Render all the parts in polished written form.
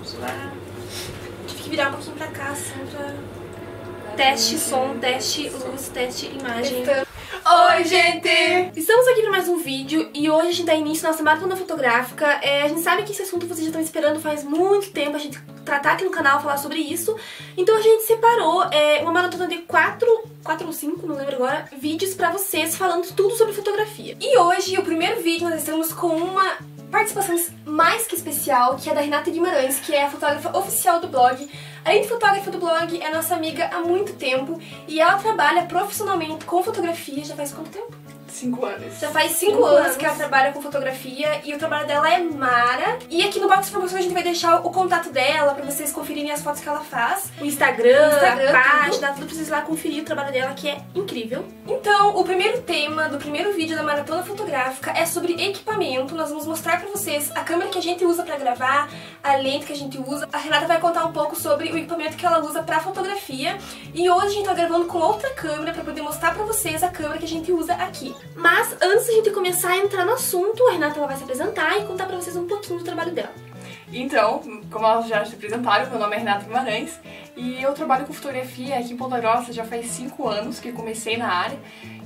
vamos lá. Tive que virar um pouquinho pra cá, assim, pra... Teste som, teste luz, teste imagem. Oi, gente! Estamos aqui para mais um vídeo e hoje a gente dá início à nossa maratona fotográfica. A gente sabe que esse assunto vocês já estão esperando faz muito tempo, a gente tratar aqui no canal, falar sobre isso. Então a gente separou uma maratona de 4 ou 5, não lembro agora, vídeos pra vocês falando tudo sobre fotografia. E hoje, o primeiro vídeo, nós estamos com uma participação mais que especial, que é da Renata Guimarães, que é a fotógrafa oficial do blog. Além de fotógrafa do blog, é nossa amiga há muito tempo e ela trabalha profissionalmente com fotografia. Já faz quanto tempo? 5 anos. Já faz 5 anos que ela trabalha com fotografia e o trabalho dela é mara. E aqui no box de informações a gente vai deixar o contato dela pra vocês conferirem as fotos que ela faz. O Instagram, a página, tudo pra vocês lá conferir o trabalho dela, que é incrível. Então, o primeiro tema do primeiro vídeo da maratona fotográfica é sobre equipamento. Nós vamos mostrar pra vocês a câmera que a gente usa pra gravar, a lente que a gente usa. A Renata vai contar um pouco sobre o equipamento que ela usa pra fotografia. E hoje a gente tá gravando com outra câmera pra poder mostrar pra vocês a câmera que a gente usa aqui. Mas antes da gente começar a entrar no assunto, a Renata ela vai se apresentar e contar pra vocês um pouquinho do trabalho dela. Então, como elas já se apresentaram, meu nome é Renata Guimarães e eu trabalho com fotografia aqui em Ponta Grossa já faz 5 anos que comecei na área.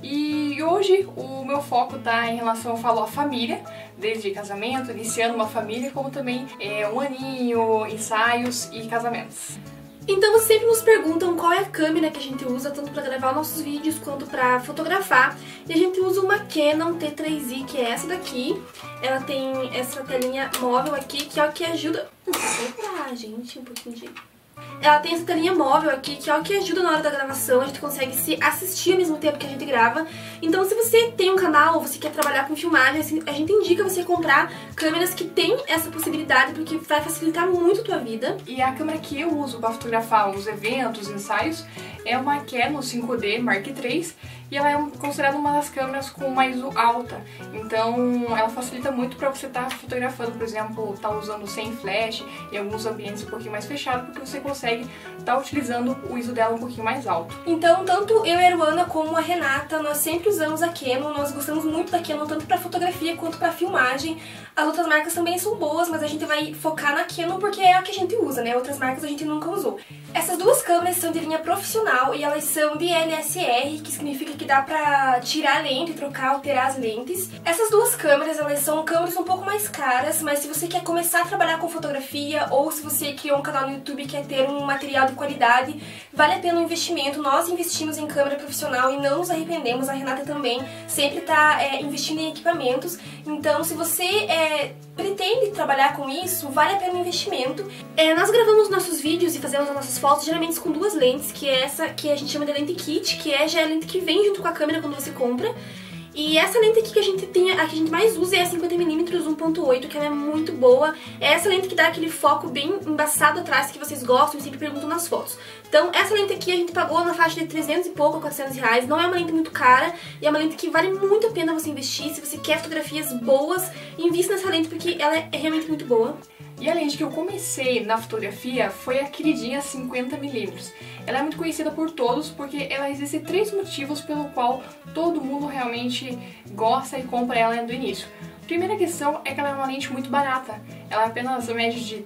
E hoje o meu foco tá em relação, eu falo, à família, desde casamento, iniciando uma família, como também um aninho, ensaios e casamentos. Então vocês sempre nos perguntam qual é a câmera que a gente usa, tanto para gravar nossos vídeos quanto para fotografar. E a gente usa uma Canon T3i, que é essa daqui. Ela tem essa telinha móvel aqui, que é o que ajuda... Eita, gente, um pouquinho de... Ela tem essa telinha móvel aqui, que é o que ajuda na hora da gravação, a gente consegue se assistir ao mesmo tempo que a gente grava. Então se você tem um canal ou você quer trabalhar com filmagem, a gente indica você comprar câmeras que tem essa possibilidade, porque vai facilitar muito a tua vida. E a câmera que eu uso para fotografar os eventos, ensaios, é uma Canon 5D Mark III, e ela é considerada uma das câmeras com uma ISO alta. Então ela facilita muito para você estar fotografando, por exemplo, usando sem flash em alguns ambientes um pouquinho mais fechados, porque você consegue estar utilizando o ISO dela um pouquinho mais alto. Então, tanto eu e a Erwana como a Renata, nós sempre usamos a Canon, nós gostamos muito da Canon, tanto para fotografia quanto para filmagem. As outras marcas também são boas, mas a gente vai focar na Canon porque é a que a gente usa, né? Outras marcas a gente nunca usou. Essas duas câmeras são de linha profissional e elas são de LSR, que significa que dá pra tirar a lente, trocar, alterar as lentes. Essas duas câmeras, elas são câmeras um pouco mais caras, mas se você quer começar a trabalhar com fotografia ou se você criou um canal no YouTube e quer ter um material de qualidade, vale a pena o investimento. Nós investimos em câmera profissional e não nos arrependemos, a Renata também sempre tá investindo em equipamentos. Então, se você pretende trabalhar com isso, vale a pena o investimento. Nós gravamos nossos vídeos e fazemos as nossas fotos geralmente com duas lentes, que é essa que a gente chama de lente kit, que já é a lente que vem junto com a câmera quando você compra. E essa lente aqui que a gente tem, a que a gente mais usa é a 50mm 1.8, que ela é muito boa. É essa lente que dá aquele foco bem embaçado atrás que vocês gostam e sempre perguntam nas fotos. Então essa lente aqui a gente pagou na faixa de 300 e pouco a 400 reais. Não é uma lente muito cara e é uma lente que vale muito a pena você investir. Se você quer fotografias boas, invista nessa lente porque ela é realmente muito boa. E a lente que eu comecei na fotografia foi a queridinha 50mm. Ela é muito conhecida por todos porque ela existe 3 motivos pelo qual todo mundo realmente gosta e compra ela do início. A primeira questão é que ela é uma lente muito barata. Ela é apenas a média de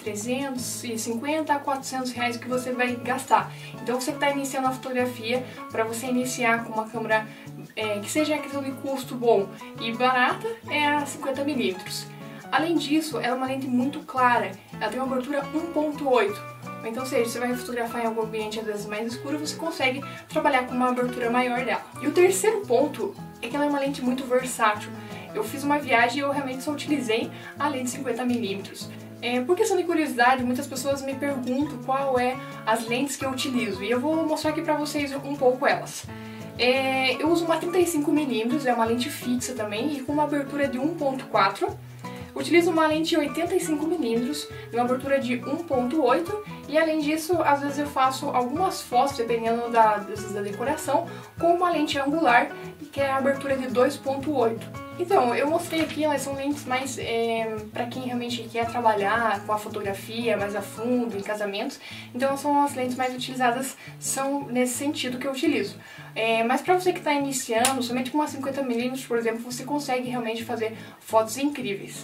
350 a 400 reais que você vai gastar. Então você que está iniciando a fotografia, para você iniciar com uma câmera que seja questão de custo bom e barata, é a 50mm. Além disso, ela é uma lente muito clara, ela tem uma abertura 1.8. Então, seja, você vai fotografar em algum ambiente às vezes mais escuro, você consegue trabalhar com uma abertura maior dela. E o terceiro ponto é que ela é uma lente muito versátil. Eu fiz uma viagem e eu realmente só utilizei a lente 50mm. Por questão de curiosidade, muitas pessoas me perguntam qual é as lentes que eu utilizo. E eu vou mostrar aqui pra vocês um pouco elas. Eu uso uma 35mm, é uma lente fixa também, e com uma abertura de 1.4. Utilizo uma lente 85mm, uma abertura de 1.8 e além disso, às vezes eu faço algumas fotos, dependendo da decoração, com uma lente angular, que é a abertura de 2.8. Então, eu mostrei aqui, elas são lentes mais para quem realmente quer trabalhar com a fotografia mais a fundo, em casamentos. Então, são as lentes mais utilizadas, são nesse sentido que eu utilizo. Mas para você que está iniciando, somente com uma 50mm, por exemplo, você consegue realmente fazer fotos incríveis.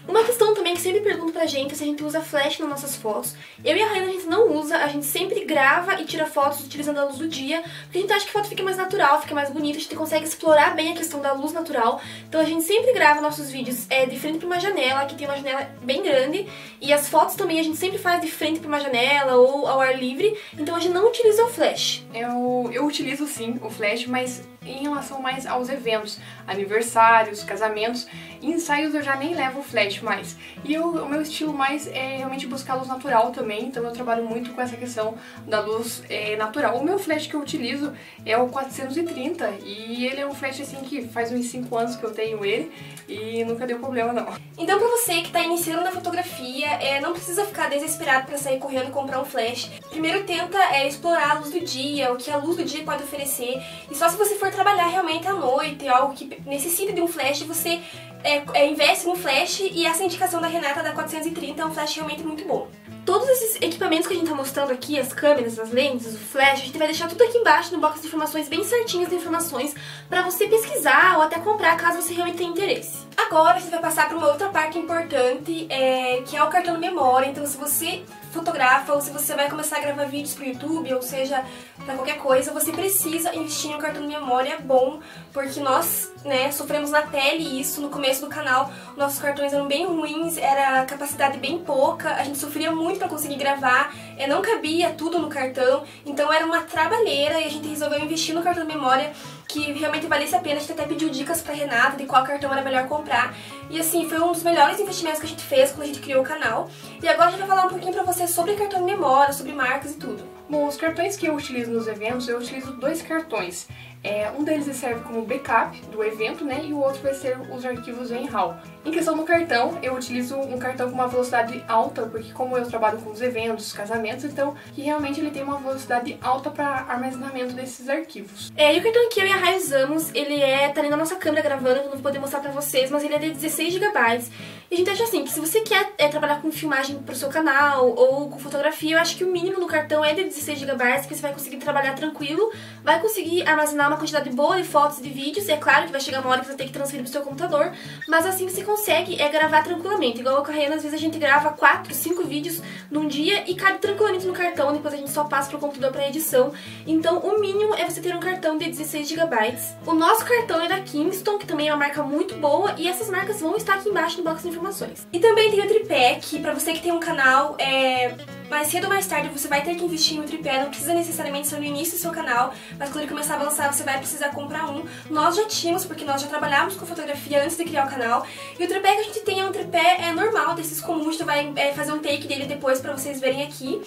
Uma questão também que sempre perguntam pra gente é se a gente usa flash nas nossas fotos. Eu e a Rayana a gente não usa, a gente sempre grava e tira fotos utilizando a luz do dia, porque a gente acha que a foto fica mais natural, fica mais bonita, a gente consegue explorar bem a questão da luz natural. Então a gente sempre grava nossos vídeos de frente pra uma janela, que tem uma janela bem grande, e as fotos também a gente sempre faz de frente pra uma janela ou ao ar livre, então a gente não utiliza o flash. Eu utilizo sim o flash, mas em relação mais aos eventos, aniversários, casamentos, ensaios eu já nem levo o flash mais. E o meu estilo mais é realmente buscar luz natural também, então eu trabalho muito com essa questão da luz natural. O meu flash que eu utilizo é o 430 e ele é um flash assim que faz uns 5 anos que eu tenho ele e nunca deu problema não. Então pra você que tá iniciando na fotografia, não precisa ficar desesperado pra sair correndo e comprar um flash. Primeiro tenta explorar a luz do dia, o que a luz do dia pode oferecer, e só se você for trabalhar realmente à noite, algo que necessita de um flash, você investe no flash, e essa indicação da Renata da 430 é um flash realmente muito bom. Todos esses equipamentos que a gente tá mostrando aqui, as câmeras, as lentes, o flash, a gente vai deixar tudo aqui embaixo no box de informações, bem certinhas de informações, pra você pesquisar ou até comprar, caso você realmente tenha interesse. Agora você vai passar para uma outra parte importante, que é o cartão de memória. Então se você fotografa ou se você vai começar a gravar vídeos pro YouTube, ou seja, para qualquer coisa, você precisa investir em um cartão de memória bom, porque nós, sofremos na pele isso no começo do canal. Nossos cartões eram bem ruins, era capacidade bem pouca, a gente sofria muito para conseguir gravar, não cabia tudo no cartão, então era uma trabalheira, e a gente resolveu investir no cartão de memória, que realmente valesse a pena. A gente até pediu dicas pra Renata de qual cartão era melhor comprar. E assim, foi um dos melhores investimentos que a gente fez quando a gente criou o canal. E agora a gente vai falar um pouquinho pra vocês sobre cartão de memória, sobre marcas e tudo. Bom, os cartões que eu utilizo nos eventos, eu utilizo 2 cartões. Um deles serve como backup do evento, e o outro vai ser os arquivos em RAW. Em questão do cartão, eu utilizo um cartão com uma velocidade alta, porque como eu trabalho com os eventos, casamentos, então que realmente ele tem uma velocidade alta para armazenamento desses arquivos. E o cartão que eu e a Rai usamos, ele tá ali na nossa câmera gravando, eu não vou poder mostrar pra vocês, mas ele é de 16 GB. E a gente acha assim, que se você quer trabalhar com filmagem pro seu canal ou com fotografia, eu acho que o mínimo no cartão é de 16 GB, que você vai conseguir trabalhar tranquilo, vai conseguir armazenar uma quantidade boa de fotos e de vídeos. É claro que vai chegar uma hora que você vai ter que transferir pro seu computador, mas assim você consegue gravar tranquilamente. Igual com a Rayana, às vezes a gente grava 4, 5 vídeos num dia e cabe tranquilamente no cartão, depois a gente só passa pro computador pra edição. Então o mínimo é você ter um cartão de 16 GB. O nosso cartão é da Kingston, que também é uma marca muito boa, e essas marcas vão estar aqui embaixo no box de informações. E também tem o tripé, que pra você que tem um canal, mais cedo ou mais tarde você vai ter que investir no tripé. Não precisa necessariamente ser no início do seu canal, mas quando ele começar a avançar você vai precisar comprar um. Nós já tínhamos, porque nós já trabalhávamos com fotografia antes de criar o canal. E o tripé que a gente tem é um tripé normal, desses comuns. A gente vai fazer um take dele depois pra vocês verem aqui.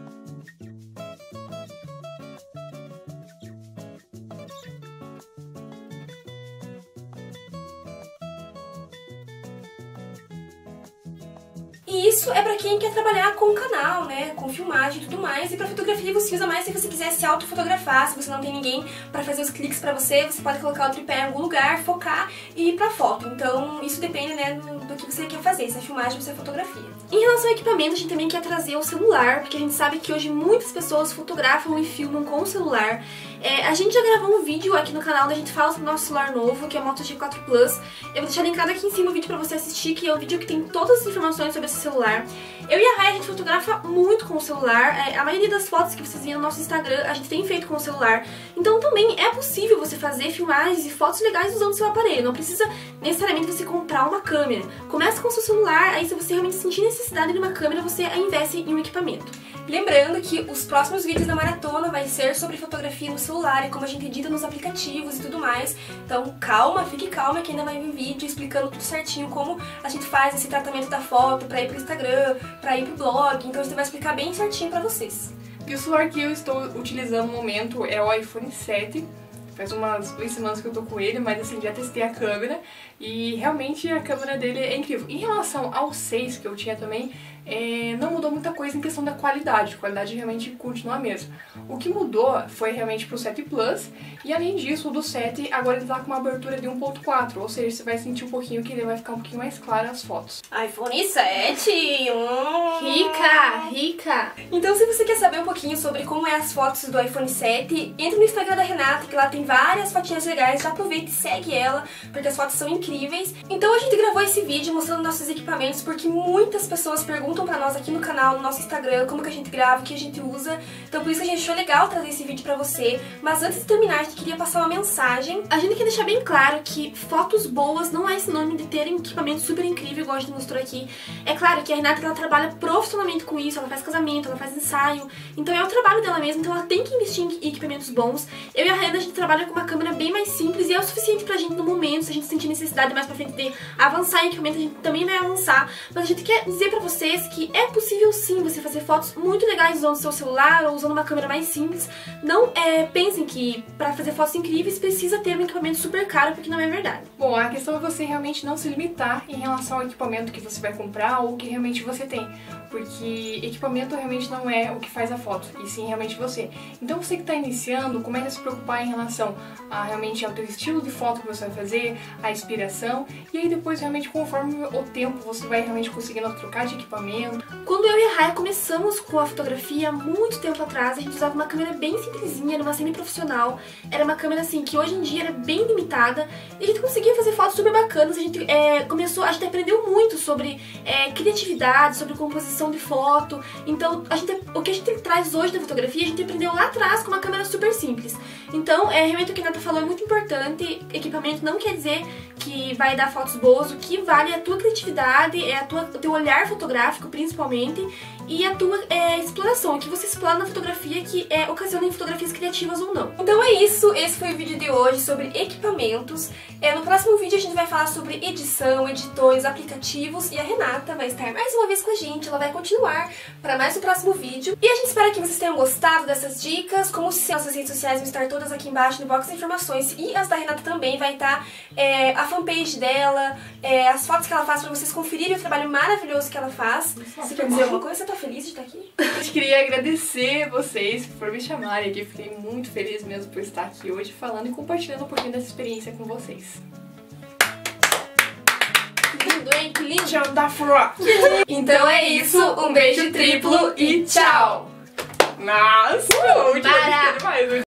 E isso é pra quem quer trabalhar com o canal, com filmagem e tudo mais. E pra fotografia você usa mais se você quiser se autofotografar, se você não tem ninguém pra fazer os cliques pra você, você pode colocar o tripé em algum lugar, focar e ir pra foto. Então isso depende, do que você quer fazer, se é filmagem ou se é fotografia. Em relação ao equipamento, a gente também quer trazer o celular, porque a gente sabe que hoje muitas pessoas fotografam e filmam com o celular. A gente já gravou um vídeo aqui no canal onde a gente fala sobre o nosso celular novo, que é o Moto G4 Plus. Eu vou deixar linkado aqui em cima o vídeo pra você assistir, que é um vídeo que tem todas as informações sobre esse celular. Eu e a Rai, a gente fotografa muito com o celular. A maioria das fotos que vocês viram no nosso Instagram, a gente tem feito com o celular. Então também é possível você fazer filmagens e fotos legais usando o seu aparelho. Não precisa necessariamente você comprar uma câmera. Começa com o seu celular, aí se você realmente sentir necessidade de uma câmera, você investe em um equipamento. Lembrando que os próximos vídeos da maratona vai ser sobre fotografia no celular e como a gente edita nos aplicativos e tudo mais. Então calma, fique calma que ainda vai vir vídeo explicando tudo certinho como a gente faz esse tratamento da foto pra ir pro Instagram, pra ir pro blog. Então a gente vai explicar bem certinho pra vocês. E o celular que eu estou utilizando no momento é o iPhone 7. Faz umas 2 semanas que eu tô com ele, mas assim, já testei a câmera e realmente a câmera dele é incrível. Em relação ao 6 que eu tinha também, não mudou muita coisa em questão da qualidade. A qualidade realmente continua a mesma. O que mudou foi realmente pro 7 Plus, e além disso, o do 7 agora ele tá com uma abertura de 1.4, ou seja, você vai sentir um pouquinho que ele vai ficar um pouquinho mais claro as fotos. iPhone 7! Rica! Rica! Então, se você quer saber um pouquinho sobre como é as fotos do iPhone 7, entra no Instagram da Renata, que lá tem várias fotinhas legais, já aproveita e segue ela, porque as fotos são incríveis. Então a gente gravou esse vídeo mostrando nossos equipamentos, porque muitas pessoas perguntam pra nós aqui no canal, no nosso Instagram, como que a gente grava, o que a gente usa. Então por isso que a gente achou legal trazer esse vídeo pra você. Mas antes de terminar, a gente queria passar uma mensagem. A gente quer deixar bem claro que fotos boas não é sinônimo de ter equipamento super incrível, igual a gente mostrou aqui. É claro que a Renata, ela trabalha profissionalmente com isso, ela faz casamento, ela faz ensaio, então é o trabalho dela mesma, então ela tem que investir em equipamentos bons. Eu e a Renata, a gente trabalha com uma câmera bem mais simples e é o suficiente pra gente no momento. Se a gente sentir necessidade mais pra frente de avançar em equipamento, a gente também vai avançar. Mas a gente quer dizer pra vocês que é possível sim você fazer fotos muito legais usando seu celular ou usando uma câmera mais simples. Não pensem que pra fazer fotos incríveis precisa ter um equipamento super caro, porque não é verdade. Bom, a questão é você realmente não se limitar em relação ao equipamento que você vai comprar ou que realmente você tem, porque equipamento realmente não é o que faz a foto, e sim realmente você. Então você que está iniciando, comece a se preocupar em relação a realmente ao teu estilo de foto que você vai fazer, a inspiração, e aí depois realmente conforme o tempo você vai realmente conseguindo trocar de equipamento. Quando eu e a Raya começamos com a fotografia, muito tempo atrás, a gente usava uma câmera bem simplesinha, era uma semi-profissional, era uma câmera assim que hoje em dia era bem limitada, e a gente conseguia fazer fotos super bacanas. A gente a gente aprendeu muito sobre criatividade, sobre composição de foto. Então o que a gente traz hoje da fotografia, a gente aprendeu lá atrás com uma câmera super simples. Então realmente o que a Renata falou é muito importante. Equipamento não quer dizer que vai dar fotos boas, o que vale é a tua criatividade, o teu olhar fotográfico principalmente, e a tua exploração, o que você explora na fotografia que ocasiona em fotografias criativas ou não. Então é isso, esse foi o vídeo de hoje sobre equipamentos. No próximo vídeo a gente vai falar sobre edição, editores, aplicativos, e a Renata vai estar mais uma vez com a gente, ela vai continuar para mais um próximo vídeo. E a gente espera que vocês tenham gostado dessas dicas. Como sempre, nossas redes sociais vão estar todas aqui embaixo no box de informações, e as da Renata também vai estar a fanpage dela, as fotos que ela faz para vocês conferirem o trabalho maravilhoso que ela faz. Você quer dizer alguma coisa? Você tá feliz de estar aqui? Eu queria agradecer vocês por me chamarem aqui, fiquei muito feliz mesmo por estar aqui hoje falando e compartilhando um pouquinho dessa experiência com vocês. Que lindo, hein? Que lindo! Então é isso, um beijo triplo e tchau! Nossa! Para!